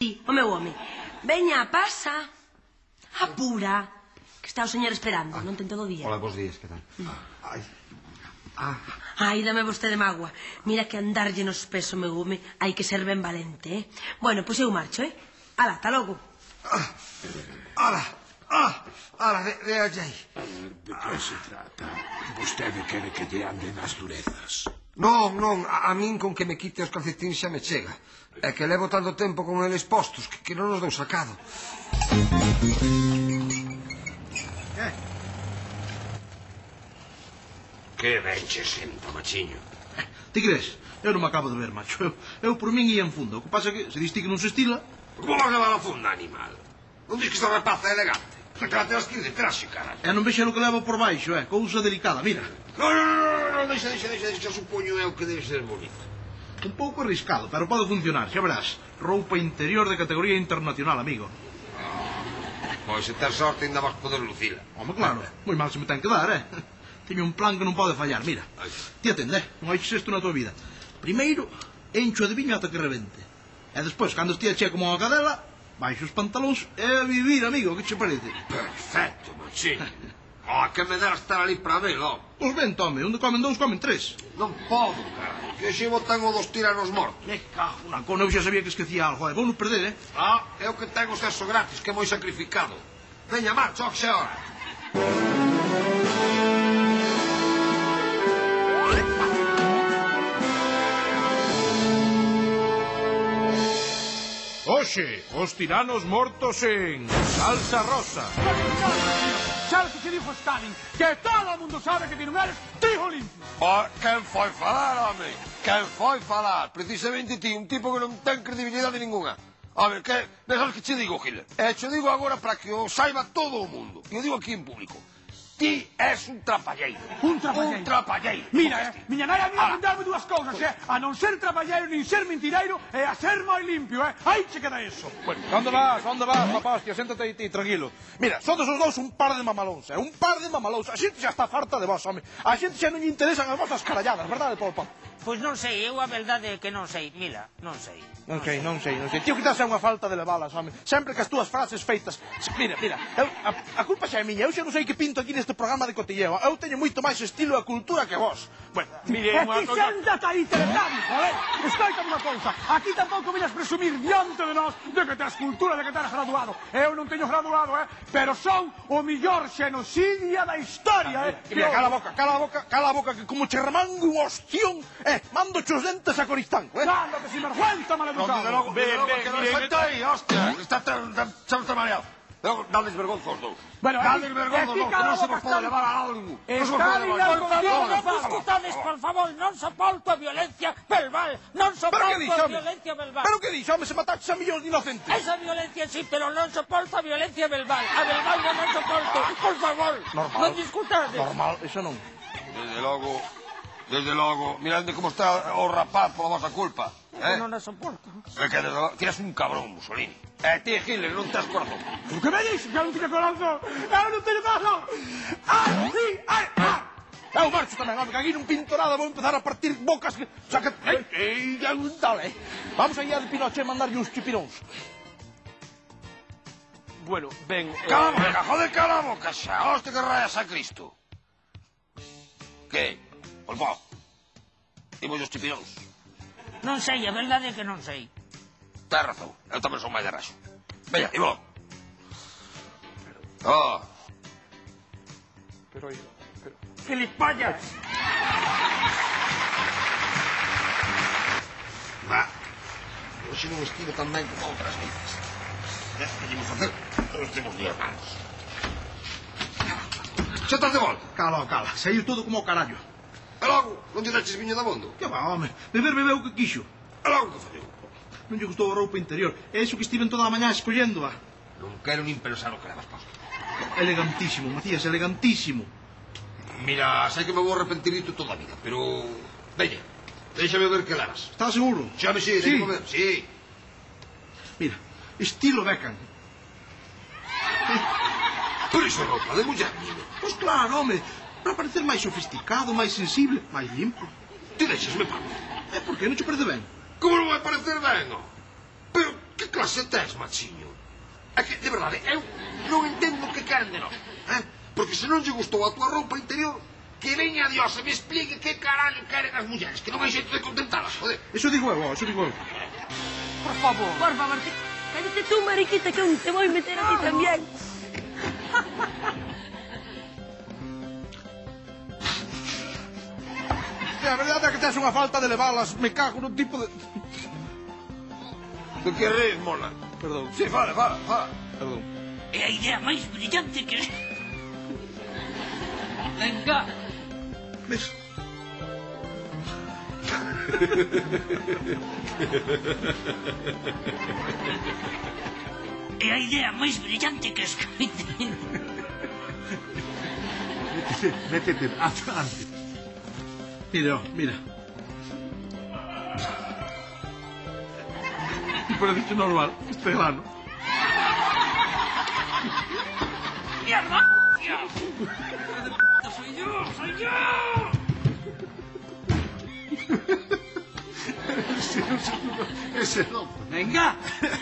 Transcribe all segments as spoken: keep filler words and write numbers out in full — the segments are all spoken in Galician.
O meu home, veña, pasa. Apura, que está o señor esperando, non ten todo o día. Hola, bons días, que tal? Ai, ah. Ai, dame vostede mágoa. Mira que andarlle nos pés o meu home hai que ser ben valente, eh? Bueno, pois eu marcho, eh? Ala, ta logo. Ala, ah, ala, de allí. De que se trata? Vostede quere que lle anden as durezas? Non, non, a min con que me quite os calcetins xa me chega. É que levo tanto tempo con eles postos que non os dou sacado. Eh? Que ben che senta, machiño. Ti crees? Eu non me acabo de ver, macho. Eu, eu por min ia en funda. O que pasa é que se diste que non se estila... Como vas levar a funda, animal? Non dis que esta rapaza é elegante? Xa que la teas que ir de traxe, cara. E non vexe o que levo por baixo, é? Cousa delicada, mira. Non, non, non, non, deixa, deixa, deixa, deixa, supoño eu que debe ser bonito. Un pouco arriscado, pero pode funcionar, xa verás. Roupa interior de categoría internacional, amigo. Pois se ter sorte ainda vas poder lucila. Home, claro, moi mal se me ten que dar, eh? Teño un plan que non pode fallar, mira. Ti atende, eh? Non hai isto na tua vida. Primeiro, encho de viño ata que rebente. E despois, cando estea chea como unha cadela, baixo os pantalóns e a vivir, amigo, que che parece? Perfecto, machiño. Ah, que me dera estar ali para velo. Pois ben, tome, onde comen dous, comen tres. Non podo, cara, que xe botan o dos tiranos mortos. Me cago na cona, eu xa sabía que esquecía algo, eh? Vou non perder, eh? Ah, é o que tengo sexo gratis, que é moi sacrificado. Veña, marcha, que xa hora. Oxe, os tiranos mortos en salsa rosa. Sabes que se dixo Stalin? Que todo o mundo sabe que ti non eres trigo limpio. Oh, quen foi falar, home? Quen foi falar? Precisamente ti, un tipo que non ten credibilidade ninguna. A ver, que... Ves que che digo, Gil? E che digo agora para que o saiba todo o mundo. E o digo aquí en público. Ti és un trapalleiro. Un trapalleiro? Un trapalleiro. Mira, eh, miña nai a mí aprendeu dúas cousas, eh? A non ser trapalleiro nin ser mentireiro e a ser moi limpio, eh? Aí che queda eso. Bueno, onde vas, onde vas, papá, hostia, séntate aí, ti, tranquilo. Mira, sodes os dous un par de mamalóns, eh? Un par de mamalóns. A xente xa está farta de vos, home. A xente xa non lle interesan as vosas caralladas, verdade, Polpa? Pois non sei, eu a verdade é que non sei, mira, non sei. Non sei, non sei, non sei. Tío, quizás é unha falta de levalas, home. Sempre que as túas frases feitas... Mira, mira, eu, a, a culpa xa é miña. Eu xa non sei que pinto aquí neste programa de cotilleo. Eu teño moito máis estilo e cultura que vos. Bueno, mire, E unha ti cousa... séntate aí, teletranco, eh? Escoita unha cousa. Aquí tampouco viñas presumir diante de nós de que tes cultura, de que tes graduado. Eu non teño graduado, eh? Pero son o millor xenocidia da historia, eh? Mira, cala a boca, cala a boca, cala a boca, que como che remango un ostión, eh, mando os dentes a Coristanco, eh? Ándate, sinvergüenza, maleducado. De logo, de logo, que non senta aí, hostia. Está tan mareado. Dales vergonza aos dous. Bueno, dales vergonza aos dous, que non se nos pode levar a algo. Está ligado contigo, Non discutades, por favor, non soporto a violencia verbal. Non soporto a violencia verbal. Pero que dixo, home, se mataches a millóns de inocentes. Esa violencia sí, pero non soporto a violencia verbal. A verbal non soporto, por favor. Non discutades. Normal, eso non. Desde logo... Desde logo, mirande como está o rapaz pola vosa culpa. Eh? Non a soporto. É que desde logo, ti eres un cabrón, Mussolini. E ti, Hitler, non tes corazón. O que me dixo que eu non teño corazón? Eu non teño corazón. Ai, sí, ai, ai. Eu marcho tamén, home, que aquí non pinto nada. Vou empezar a partir bocas que... O sea que... Ei, ei, dale. Vamos aí a de Pinochet mandarlle uns chipiróns. Bueno, ben... Cala a boca, joder, cala a boca xa. Hostia, que rayas a Cristo. Que? Pois vos, imos os chipiróns. Non sei, a verdade é que non sei. Tens razón, eu tamén son máis de raxo. Veña, imos. Oh. Pero, pero... ¡Gilipollas! Va, hoxe non estive tan ben como outras veces. É, que imos facer? Nos temos de hermanos. Xa estás de volta? Cala, cala, saiu todo como o carallo. E logo, non te daches viño da bondo? Que va, home, beber bebeu o que quixo. E logo que fallou? Non lle gustou a roupa interior. É iso que estiven toda a mañá escollendo-a. Non quero nin pensar o que levas posto. Elegantísimo, Macías, elegantísimo. Mira, sei que me vou arrepentir dito toda a vida, pero... Veña, déxame ver que levas. Estás seguro? Chame, sí, déxame ver, sí. Mira, estilo Beckham. Pero iso é roupa de muller, niño. Pois claro, home, para parecer máis sofisticado, máis sensible, máis limpo. Ti deixasme, Pablo. É porque non che parece ben? Como non vai parecer ben, no? Pero, que clase tes, machiño? É que, de verdade, eu non entendo que queren de nós, eh? Porque se non lle gustou a tua roupa interior, que veña Dios e me explique que carallo queren as mulleres, que non hai xeito de contentalas, joder. Eso digo eu, eso digo eu. Por favor. Por favor, que... cállate tú, mariquita, que aún te voy a meter a ti también. E a verdade é que tes unha falta de levalas, me cago nun tipo de... De que res, mona? Perdón. Sí, fala, fala, fala. Perdón. É a idea máis brillante que... Venga. Ves? É a idea máis brillante que escoite. Métete, adelante. Mira, mira. Parece normal, este grano. ¡Mierda! ¡Soy yo! ¡Soy yo! Ese non. Venga.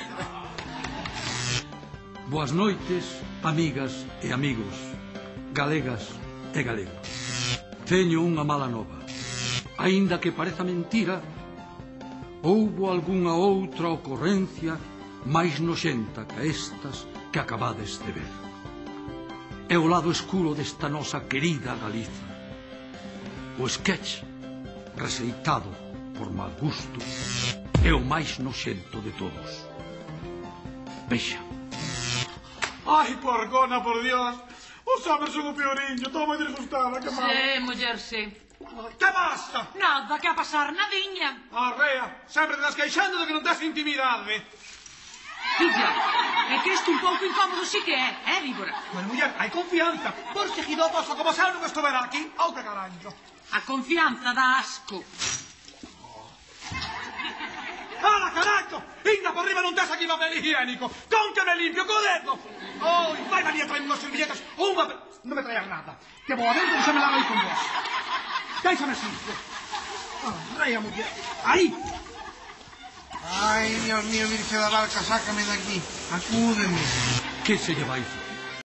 Boas noites, amigas e amigos, galegas e galegos. Teño unha mala nova. Aínda que pareza mentira, houbo algunha outra ocorrencia máis noxenta que estas que acabades de ver. É o lado escuro desta nosa querida Galiza. O sketch, receitado por mal gusto, é o máis noxento de todos. Vexa. Ai, porcona, por Dios. Os homes son o peoriño, todo moi disgustada, que mal. Sí, muller, sí. Que basta? Nada, que a pasar nadiña. Arrea, sempre te das queixando de que non tes intimidade. Filla, é que isto un pouco incómodo sí que é, eh, víbora? Bueno, muller, hai confianza. Por seguidotoso como se eu non estuvera aquí, ou que carallo. A confianza dá asco. ¡Hala, carajo! ¡Inda por arriba non tes aquí papel higiénico! ¡Con que me limpio co dedo! ¡Ai, vai María traer unhas servilletas ou un papel... Non me traias nada. Que vou adentro e se me lava aí con vos. Déixame simple. Ah, rei a muller. Aí! Ai, Dios mío, Virxe da Barca, sácame de aquí. Acúdeme. Que se lle vai